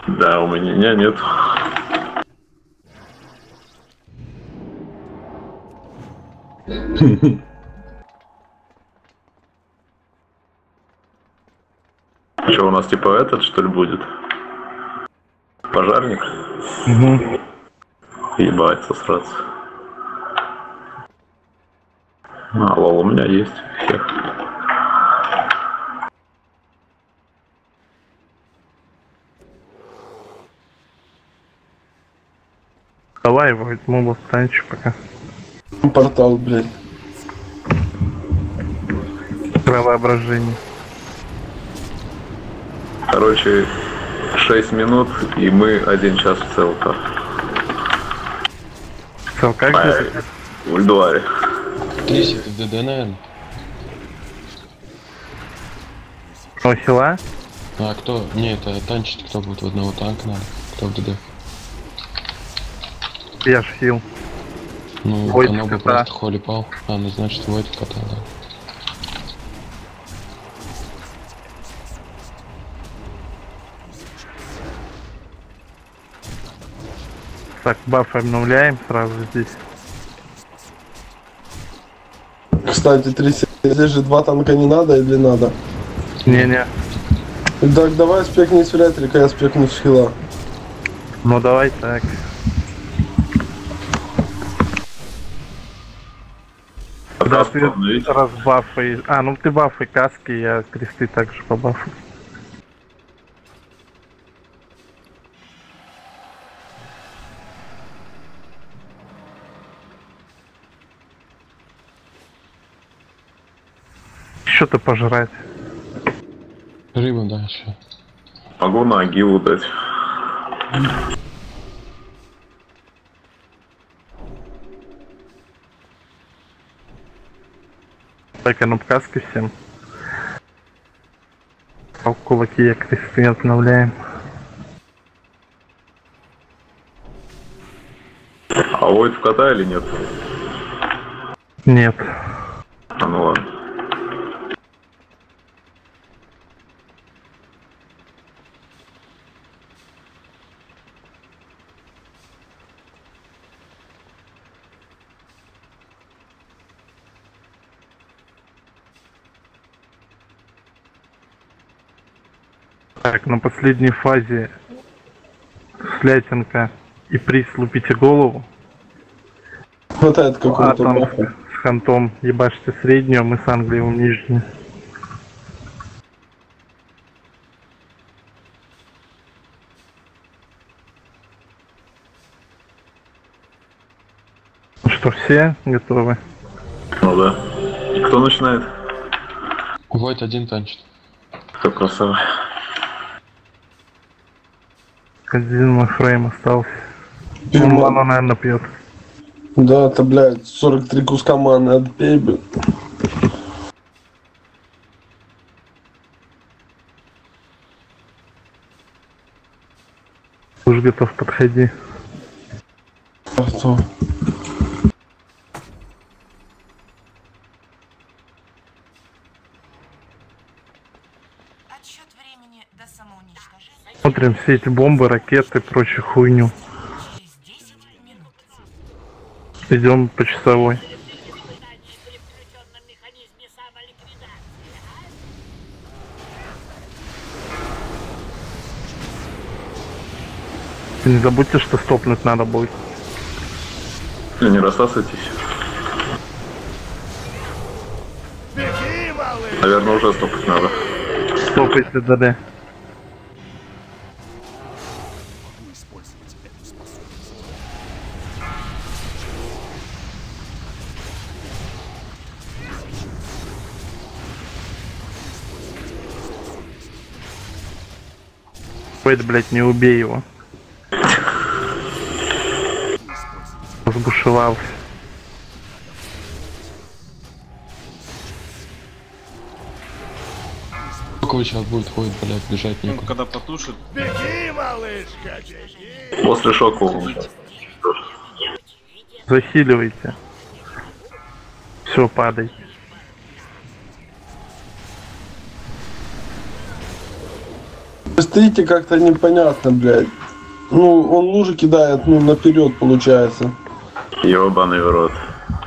Да, у меня нет. Что, у нас типа этот, что ли, будет? Пожарник? Угу. Ебать, сосраться. Лол, у меня есть всех. Давай возьму вот танчик пока. Портал, блядь. Про воображение. Короче, 6 минут, и мы 1 час в ЦЛК. Все, как же? В Ульдуаре. Трись, это ДД, наверное. О, села? А кто? Не, это танчить кто будет? В одного танка надо. Кто в ДД? Я ж хил. Ну, Войт оно бы кота. просто холи пал. А, ну значит, Войт кота, да. Так, баф обновляем сразу здесь. Кстати, 30, здесь же 2 танка не надо или надо? Не-не. Так, давай спекни с электрика, я спекну с хила. Ну давай так. Да, ты разбафай. А, ну ты бафай каски, я кресты также побафаю. Что-то пожрать. Рыба, да, еще. Могу на агилу дать. Так, а ну каски всем. А кулаки я кресты обновляем. А Войт в кота или нет? Нет. А ну ладно. Так, на последней фазе слятинка и приз лупите голову. Хватает какого-то там бафа. с хантом ебашьте среднюю, мы с Англием нижнюю. Ну что, все готовы? Ну да. И кто начинает? Войт один танчит. Кто красава? Один мой фрейм остался. Он Фильм- ману, наверное, пьет. Да, это, блядь, 43 куска маны отбей, блядь. Уж готов, подходи. Что? Отсчет времени до самоуничтожения Смотрим все эти бомбы, ракеты, прочую хуйню. через 10 минут. Идем по часовой. Не забудьте, что стопнуть надо будет. Не рассасывайтесь. Наверное, уже стопать надо. Стопайте ДД. Вейд, блять, не убей его. Разбушевался. Какой сейчас будет ходит, блядь, бежать Ну, некуда. когда потушит. После шока улучшать. Захиливайте. Все, падай. Стоите как-то непонятно, блядь. Ну, он лужи кидает, ну, наперед получается. Ёбаный в рот.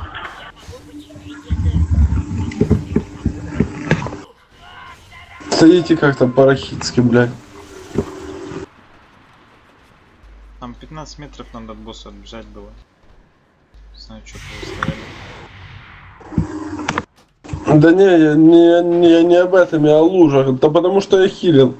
Стоите как-то по-рахитски, блядь. Там 15 метров надо от босса отбежать было. Не знаю, что вы стояли. Да не, я не об этом, я о лужах. Да потому что я хилил.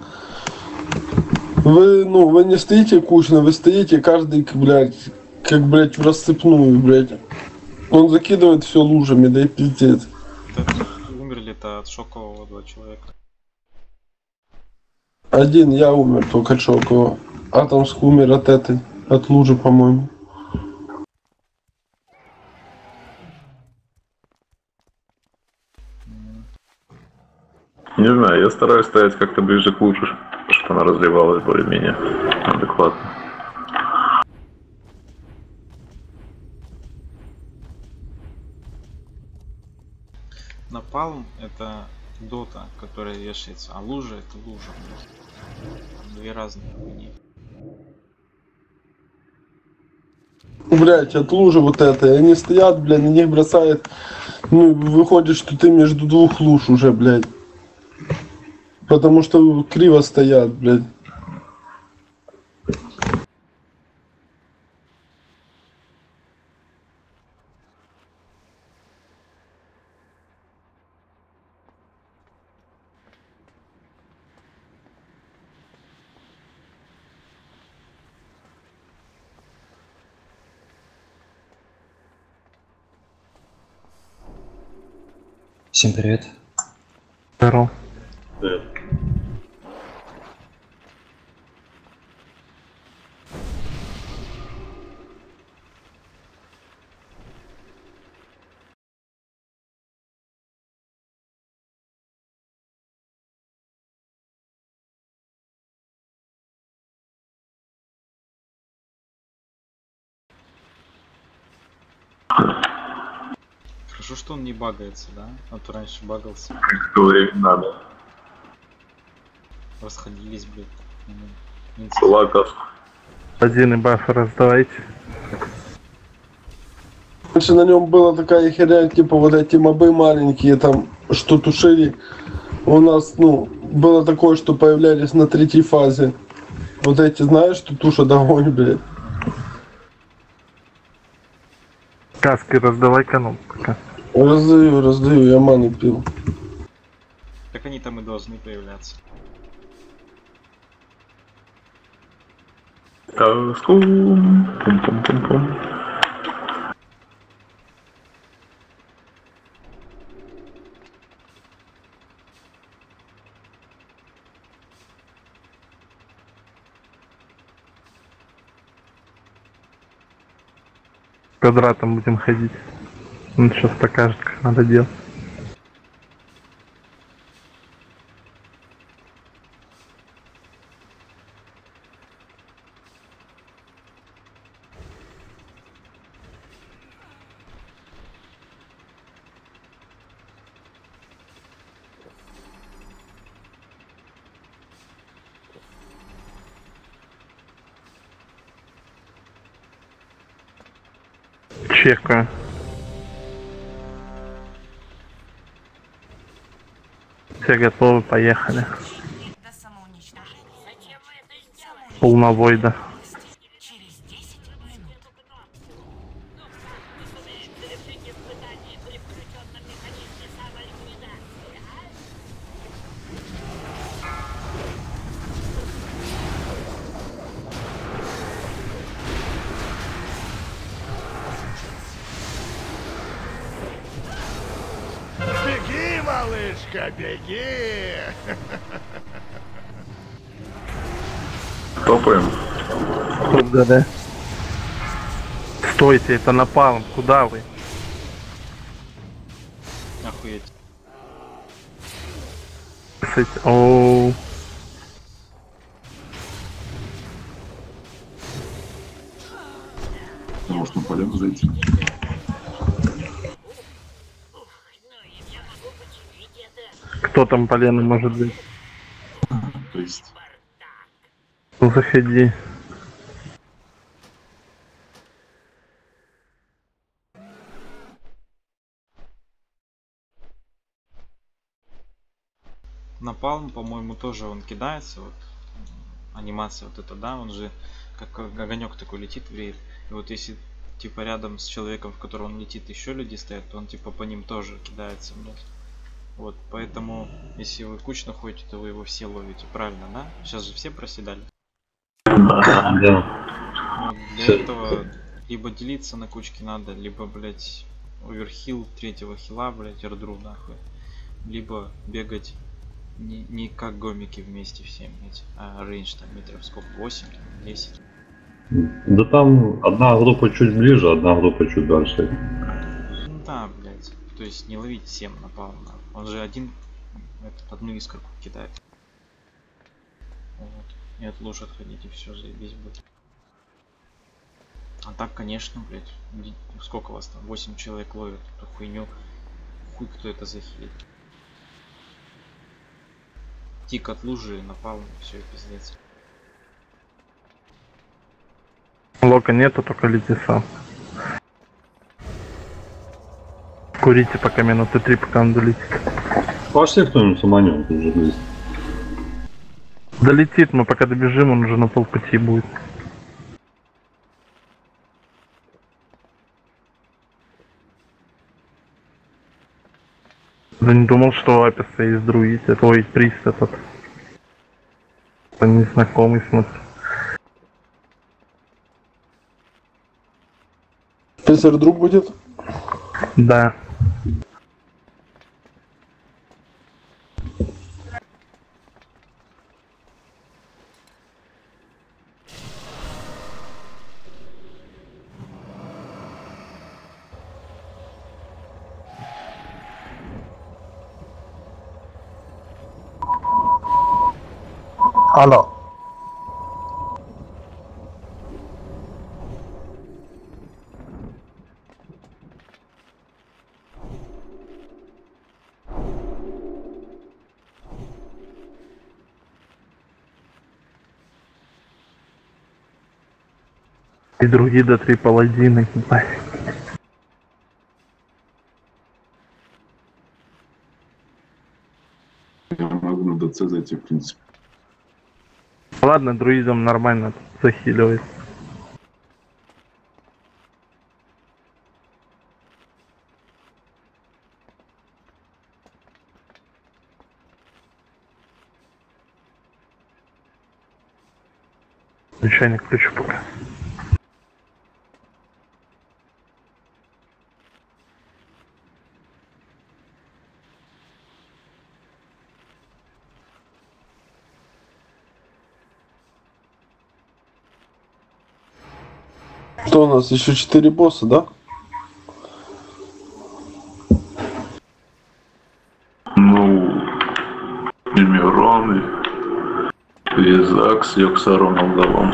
Вы не стоите кучно, вы стоите каждый, блядь, как, блядь, в рассыпную, блядь. Он закидывает все лужами, да и пиздец. Умерли-то от шокового 2 человека. Один я умер только от шокового. Атомск умер от этой, от лужи, по-моему. Не знаю, я стараюсь стоять как-то ближе к луже, чтобы она разливалась более-менее адекватно. Напалм это дота, которая вешается, а лужа это лужа. Две разные хуйни. Блять, от лужи вот это. И они стоят, блядь, на них бросает. Ну, выходит, что ты между двух луж уже, блядь. Потому что криво стоят, блядь. Всем привет. Здорово. Хорошо, что он не багается, да? А то раньше багался. Время надо. Расходились, блядь. Лаков. Один и бафы раздавайте. Раньше на нем была такая херня, типа вот эти мобы маленькие там, что тушили. У нас, ну, было такое, что появлялись на 3-й фазе. Вот эти, знаешь, что тушат огонь, блядь. Каски раздавай канонка. Раздаю, я ману пил. Так они там и должны появляться. Таскум. Пум-пум-пум-пум. Квадратом будем ходить. Он сейчас покажет, как надо делать. Чекаю. Все готовы, поехали. До самоуничтожения. Полновойда. Через 10 минут. Беги, малышка, беги! Топаем. Да. Стойте, это напалм. Куда вы? Охуеть. Оу. Можно полем зайти. Кто там поленом может быть? То есть Заходи. Напалм, по-моему, тоже он кидается, вот анимация вот эта, да, он же как огонек такой летит, вреет. И вот если типа рядом с человеком, в которого он летит, еще люди стоят, то он типа по ним тоже кидается, блядь. Вот, поэтому, если вы кучно ходите, то вы его все ловите, правильно, да? Сейчас же все проседали. Вот, для этого либо делиться на кучки надо, либо, блять, оверхил третьего хила, блять, эрдру нахуй. Либо бегать не как гомики вместе все, блять, а рейндж там метров сколько, 8, 10. Да там одна группа чуть ближе, одна группа чуть дальше. Ну да, блять. То есть не ловить всем напал. Он же одну искорку кидает. Вот. И от луж отходить, и все, заебись будет. А так, конечно, блять. Сколько вас там? 8 человек ловят эту хуйню. Хуй кто это захилит. Тик от лужи напал, все, пиздец. Лока нету, только лети сам. Курите пока минуты 3, пока он долетит. Пошли кто-нибудь саманем, тут уже близко. Долетит, мы пока добежим, он уже на полпути будет. Да не думал, что у Аписа есть друид, ой, прист этот. Это незнакомый смысл. Писарь друг будет? Да. Алло. И другие до 3 паладины. Я могу на ДЦ зайти, в принципе. Ладно, друидом нормально захиливает. Чайник включу пока. Что у нас? Еще 4 босса, да? Ну, Мимирон, Визак с Йоксароном Давом.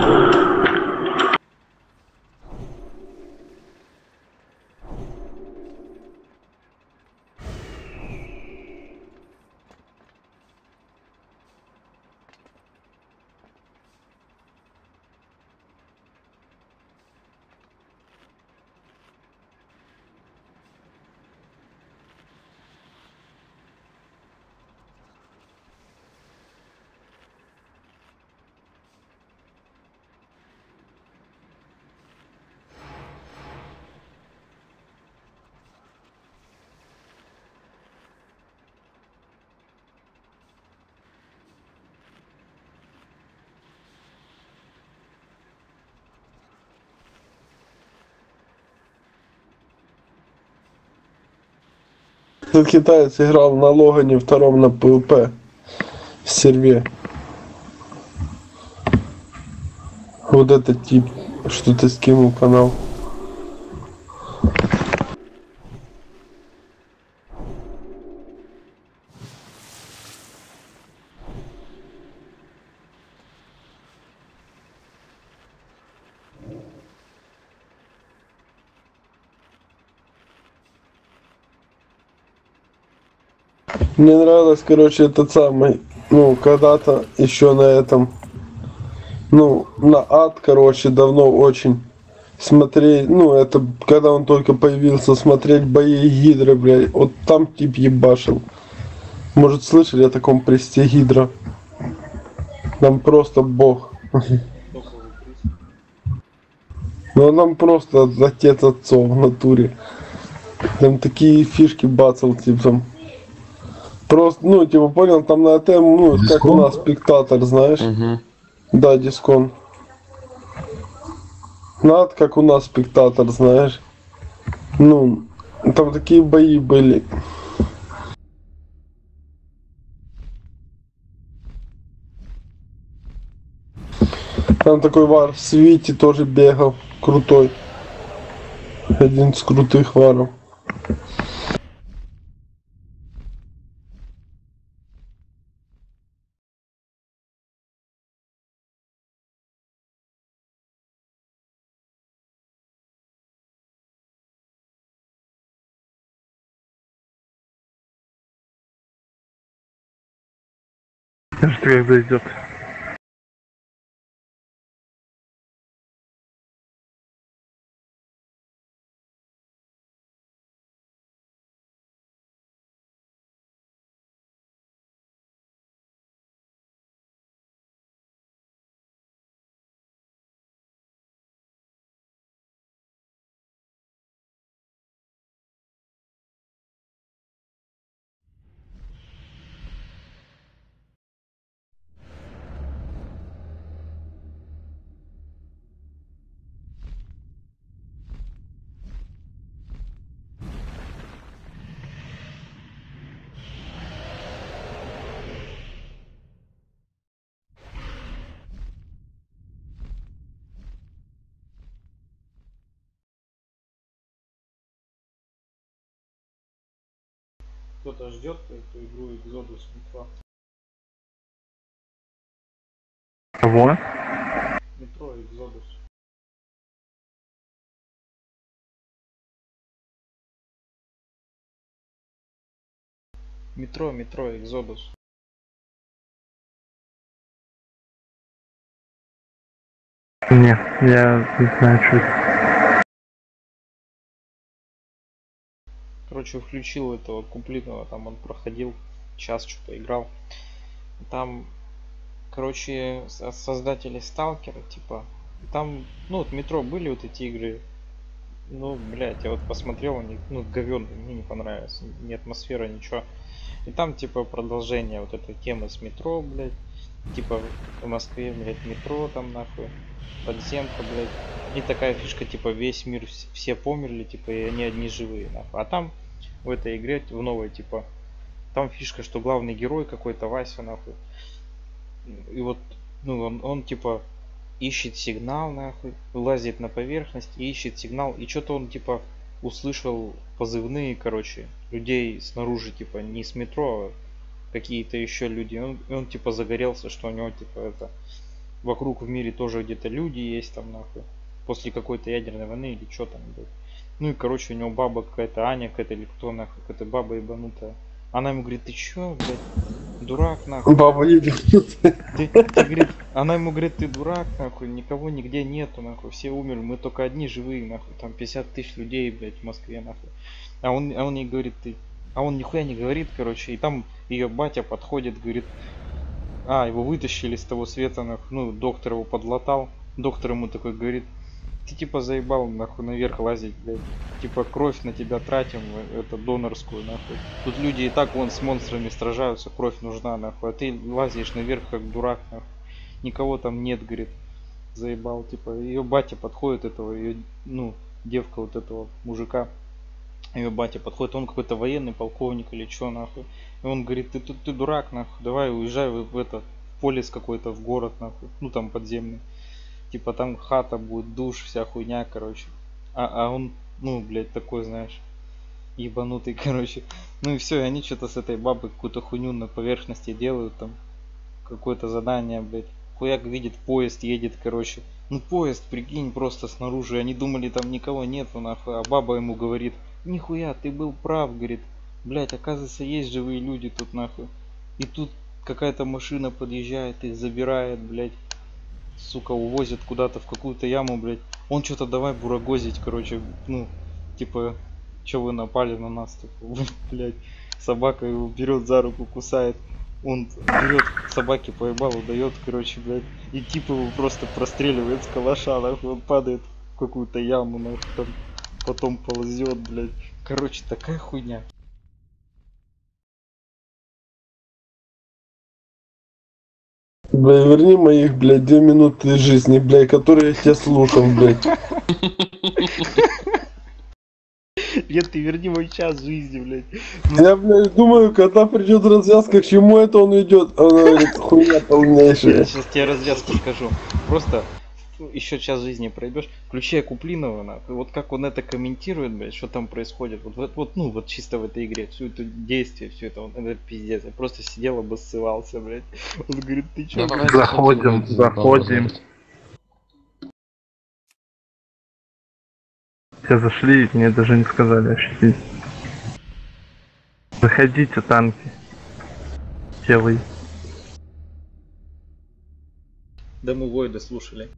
Этот китаец играл на Логане втором на ПВП в серве. Вот этот тип, что ты скинул канал. Мне нравилось, короче, этот самый, ну, когда-то еще на этом Ну, на ад, короче, давно очень смотреть, ну, это когда он только появился, смотреть бои Гидры, блядь, вот там тип ебашил. Может, слышали о таком престе Гидра? Там просто бог. Ну, там просто отец отцов в натуре. Там такие фишки бацал, типа, там. Просто, ну, типа, понял, там на тему, ну, как у нас спектатор, знаешь? Угу. Да, дискон. Над, как у нас спектатор, знаешь. Ну, там такие бои были. Там такой вар в свите тоже бегал, крутой. Один из крутых варов. Жди, когда идет. Кто-то ждет эту игру Exodus Metro. Кого? Метро Exodus. Метро Exodus. Не, я не знаю, что это. Короче, включил этого куплетного, там он проходил, час что-то играл. Там, короче, создатели Сталкера, типа, там, ну, вот Метро были вот эти игры. Ну, блядь, я вот посмотрел, они, ну, говёные, мне не понравилось, ни атмосфера, ничего. И там, типа, продолжение вот этой темы с метро, блядь. Типа, в Москве, блядь, метро там, нахуй, подземка, блядь. И такая фишка, типа, весь мир, все померли, типа, и они одни живые, нахуй. А там, в этой игре, в новой, типа, там фишка, что главный герой какой-то, Вася, нахуй. И вот, ну, он типа, ищет сигнал, нахуй, лазит на поверхность и ищет сигнал. И что-то он, типа, услышал позывные, короче, людей снаружи, типа, не с метро, а какие-то еще люди. Он типа, загорелся, что у него, типа, это, вокруг в мире тоже где-то люди есть там, нахуй. После какой-то ядерной войны или что там, блядь. Ну и, короче, у него баба какая-то, Аня какая-то или кто, нахуй, какая-то баба ебанутая. Она ему говорит, ты чё, блядь, дурак, нахуй. Баба ебанутая. Ты, говорит, она ему говорит, ты дурак, нахуй, никого нигде нету, нахуй, все умерли, мы только одни живые, нахуй, там 50 тысяч людей, блядь, в Москве, нахуй. А он ей говорит, а он нихуя не говорит, короче, и там ее батя подходит, говорит, его вытащили с того света, нахуй, ну, доктор его подлатал, доктор ему такой говорит, ты типа заебал, нахуй, наверх лазить, блядь, типа кровь на тебя тратим, это донорскую, нахуй. Тут люди и так вон с монстрами сражаются, кровь нужна, нахуй, а ты лазишь наверх как дурак, нахуй. Никого там нет, говорит, заебал, типа, ее батя подходит, этого, ее, ну, девка вот этого мужика, ее батя подходит, он какой-то военный полковник или что, нахуй. И он говорит, ты дурак, нахуй, давай уезжай в это, в полис какой-то, в город, нахуй, ну там подземный. Типа там хата будет, душ, вся хуйня, короче. А он, ну, блядь, такой, знаешь, ебанутый, короче. Ну и все, и они что-то с этой бабой какую-то хуйню на поверхности делают, там, какое-то задание, блядь. Хуяк видит, поезд едет, короче. Ну поезд, прикинь, просто снаружи. Они думали, там никого нету, нахуй. А баба ему говорит, нихуя, ты был прав, говорит. Блядь, оказывается, есть живые люди тут, нахуй. И тут какая-то машина подъезжает, их забирает, блядь. сука, увозят куда-то в какую-то яму, блядь. Он что-то давай бурагозить, короче, ну, типа, чё вы напали на нас, такой, блядь. Собака его берет за руку, кусает. Он берет собаке по ебалу, дает, короче, блядь. И типа его просто простреливает с калаша, нахуй. Он падает в какую-то яму, нахуй, там, потом ползет, блядь. Короче, такая хуйня. Бля, верни моих, блядь, 2 минуты жизни, блядь, которые я тебя слушал, блядь. Нет, ты верни мой час жизни, блядь. Я, блядь, думаю, когда придет развязка, к чему это он идет. Она говорит, хуйня полнейшая. Я сейчас тебе развязку скажу. Просто еще час жизни пройдешь, включи Куплинова, нахуй. Вот как он это комментирует, блядь, что там происходит. Вот чисто в этой игре, всю это действие, все это, это пиздец. Я просто сидел, обоссывался, блядь. Он говорит, ты че, блядь? Заходим. Все зашли, мне даже не сказали ощутить. Заходите, танки. Телы. Да мы вой дослушали.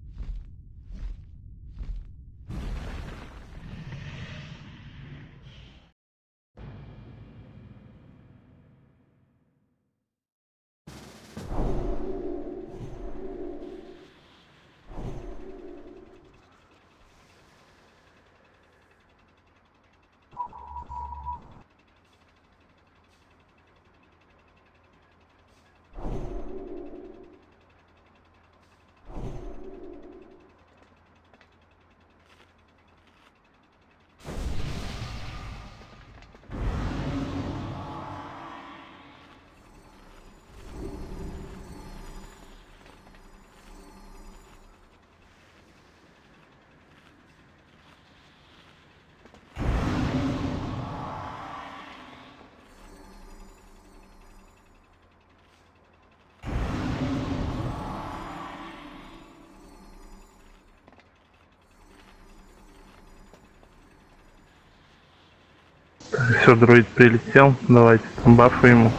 Все, дроид прилетел, давайте там бафу ему.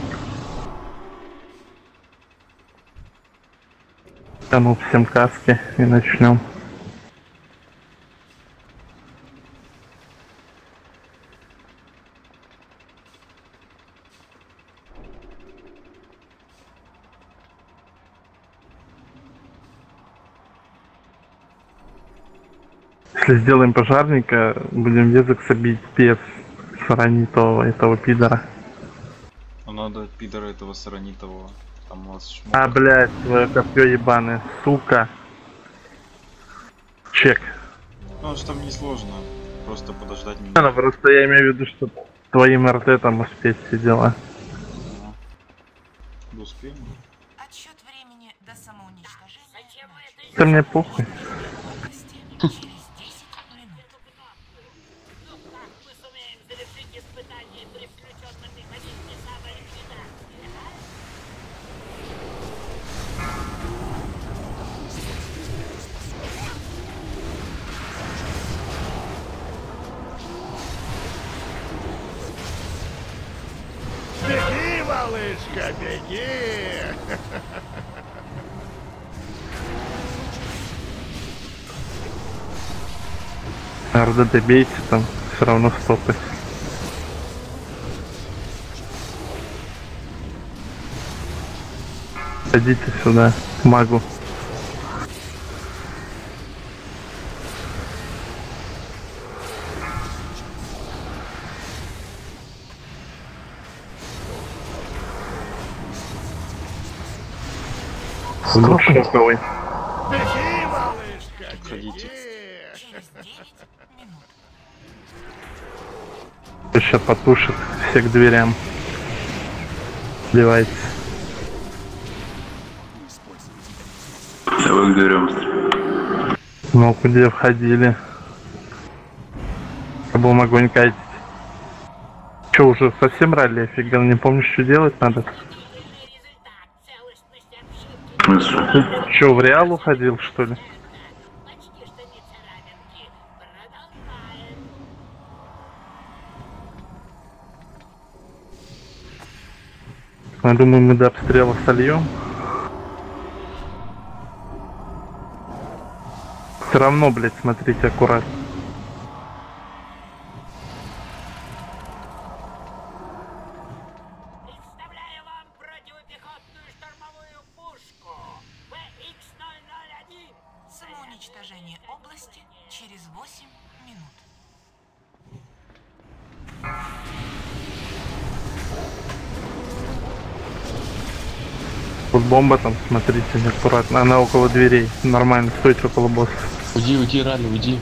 Тянул всем каски и начнем. Если сделаем пожарника, будем Везекса бить без саранитового этого пидора. Надо пидора этого саранитового. Там у вас А, блядь, твое копье ебаное, сука. Чек. Ну, что там несложно. Просто подождать меня. Ну, просто я имею в виду, что твоим РТ там успеть все дела. Да успеем. Отсчет времени до самоуничтожения. Зачем вы это Да мне похуй. через 10 минут. Ну как мы сумеем завершить испытание при включенном механизме самоликвидации, а? Беги, малышка, беги! РДД бейте там, все равно стопы. Садите сюда, к магу. Лук шоковый. Беги, малышка, Ходите. беги! Через 9 минут. Сейчас потушит все к дверям. Сливайте. Вы к дверям. Ну, где входили. Будем огонь катить. Че, уже совсем ралли офигел? Не помнишь, что делать надо? В смысле? Ты че, в Реал уходил, что ли? Почти что не царапинки. Продолжаем. Я думаю, мы до обстрела сольем. Все равно, блядь, смотрите аккуратно. Представляю вам противопехотную штурмовую пушку ВХ-001. Самоуничтожение области через 8 минут. Тут бомба там, смотрите, аккуратно. Она около дверей. Нормально, стойте около босса. Уйди, уйди, рано, уйди.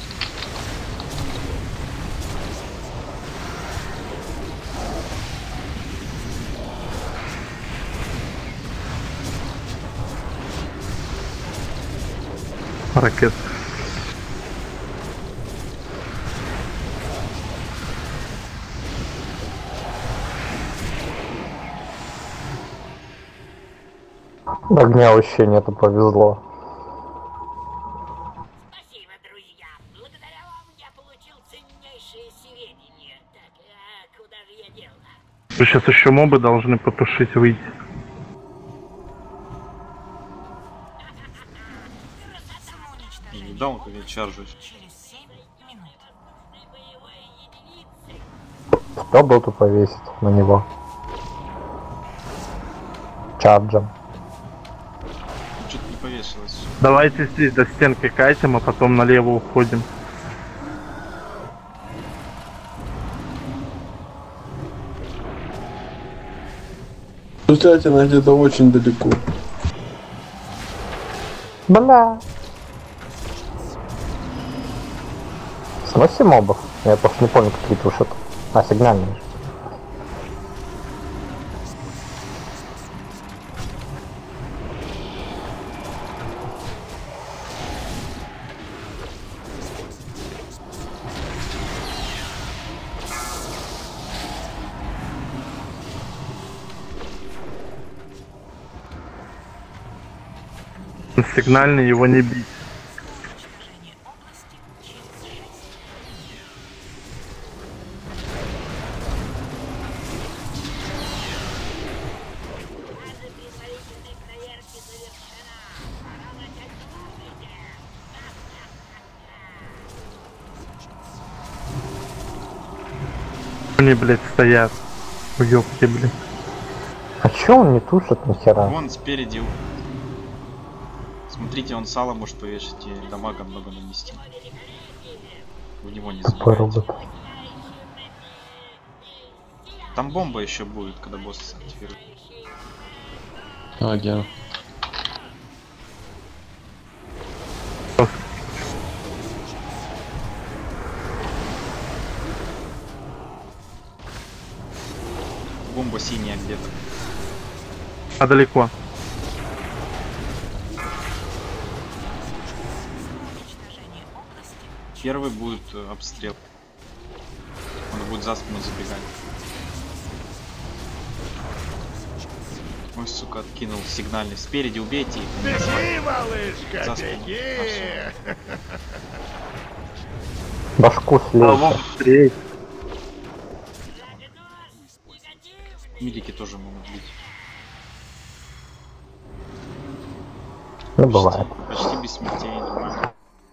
Ракет. Огня вообще нету, повезло. Спасибо, друзья. Благодаря вам я получил ценнейшие сведения. Так, куда же я делал? Вы сейчас еще мобы должны потушить, выйти. Самоуничтожение Да, он как я чаржусь. через 7 минут. Боевые единицы. Кто был тут повесить на него? Чарджем. Что-то не повесилось. Давайте здесь до стенки катим, а потом налево уходим. Кстати, она где-то очень далеко. Бля. Сноси мобов. Я просто не помню, какие тушат. А, сигнальные же. Сигнальный, его не бить. Самоуничтожение области через 6. Фаза предварительной проверки завершена. Пора начать слушайте. Они, блядь, стоят. Ёпки, блядь. А чё он не тушит нихера? Вон спереди. Смотрите, он сало может повешать и дамага много нанести. В него не Какой забывайте. робот? Там бомба еще будет, когда босс активирует. А, я. Бомба синяя где-то. А далеко. Самоуничтожение области Первый будет обстрел. Он будет за спину забегать. Ой, сука, откинул сигнальный. Спереди убейте их. они нас Беги, малышка, За спину. беги! А, всё. Башку слейте. Быстрее. Медики тоже могут бить. Ну, бывает. Почти без смертей, нормально.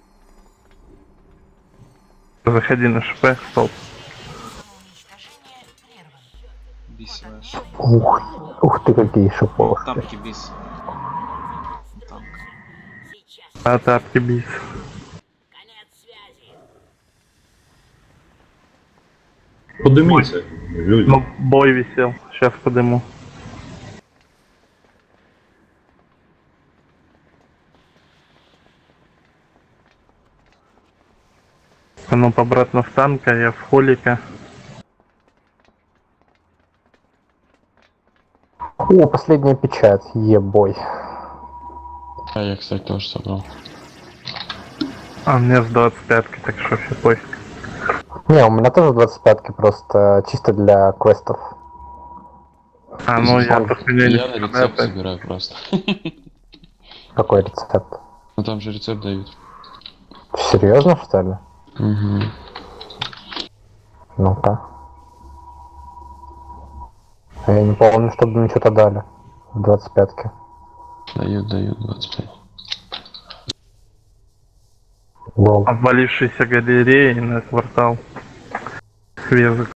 Заходи на ШП, стоп. самоуничтожение прервано. Бисиваешь. Ух ты, какие шиповки. Тапки бис. Танк. А тапки бис. Конец связи. Поднимите, люди. Ну, бой висел. Сейчас подыму. А ну, обратно в танка, я в холика. О, последняя печать, ебой. А я, кстати, тоже собрал. А мне с 25-ки, так что все пофиг. Не, у меня тоже 25-ки, просто чисто для квестов. А, ну я Он- тут меня не Я на рецепт опять. собираю просто. Какой рецепт? Ну там же рецепт дают. Серьезно, что ли? Угу. Ну-ка. А я не помню, чтобы мне что-то дали в 25-ке. Дают 25. Лол. Обвалившиеся галереи на квартал. Хвезок.